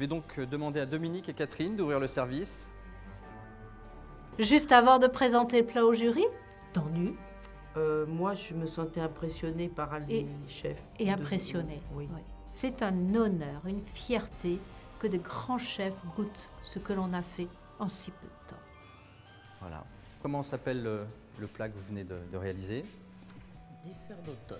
vais donc demander à Dominique et Catherine d'ouvrir le service. Juste avant de présenter le plat au jury, tendu Moi, je me sentais impressionnée par les chefs. et impressionné. Oui. Oui. C'est un honneur, une fierté que de grands chefs goûtent ce que l'on a fait en si peu de temps. Voilà. Comment s'appelle le plat que vous venez de réaliser? Dessert d'automne.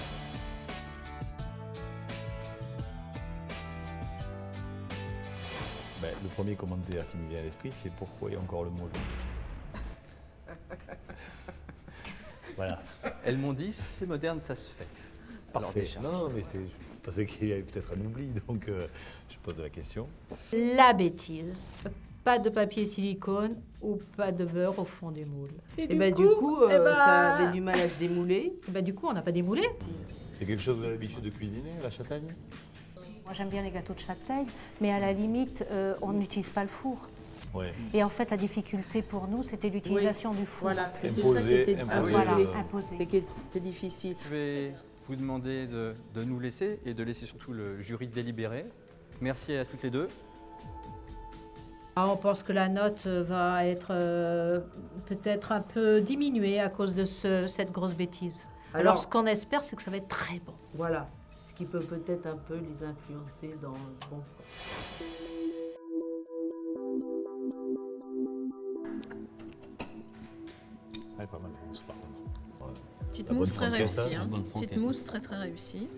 Ben, le premier commentaire qui me vient à l'esprit, c'est pourquoi il y a encore le mot jaune. Voilà. Elles m'ont dit, c'est moderne, ça se fait. Alors Parfait. déjà. Non, mais je pensais qu'il y avait peut-être un oubli, donc je pose la question. La bêtise. Pas de papier silicone ou pas de beurre au fond du moule. Et ben du coup, ça avait du mal à se démouler. Du coup, on n'a pas démoulé. C'est quelque chose que vous avez l'habitude de cuisiner, la châtaigne? Moi, j'aime bien les gâteaux de châtaigne, mais à la limite, on n'utilise pas le four. Ouais. Et en fait, la difficulté pour nous, c'était l'utilisation du four. Voilà, c'était Imposé, ça qui était imposé. Voilà, imposé. imposé. Qui était difficile. Je vais vous demander de nous laisser et de laisser surtout le jury délibérer. Merci à toutes les deux. On pense que la note va être peut-être un peu diminuée à cause de cette grosse bêtise. Alors, ce qu'on espère, c'est que ça va être très bon. Voilà, ce qui peut peut-être un peu les influencer dans le bon sens. Ouais, pas mal de mousse, par contre. Ouais. Petite La bonne mousse très franquette, réussie. hein. Hein. Bonne Petite franquette. mousse très réussie.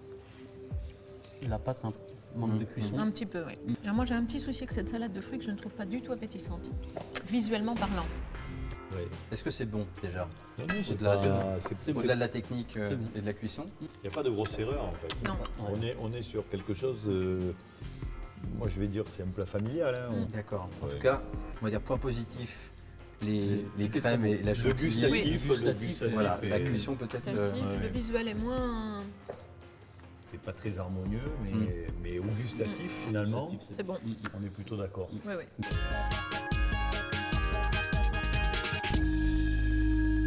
La pâte manque de cuisson. Un petit peu, oui. Alors moi j'ai un petit souci avec cette salade de fruits que je ne trouve pas du tout appétissante, visuellement parlant. Ouais. Est-ce que c'est bon déjà? Non, non, c'est Au-delà pas- Au-delà de la technique C'est bon. et de la cuisson? Il n'y a pas de grosse erreur en fait. Non. On est sur quelque chose, moi je vais dire c'est un plat familial. Hein. D'accord. En Ouais. tout cas, on va dire point positif, les crèmes et la Le chantilly. gustatif, Oui, le gustatif, Voilà, et la cuisson peut-être. Gustatif, ouais. le visuel est moins... c'est pas très harmonieux, mais au gustatif finalement, Gustatif, C'est bon. on est plutôt d'accord. Oui, oui.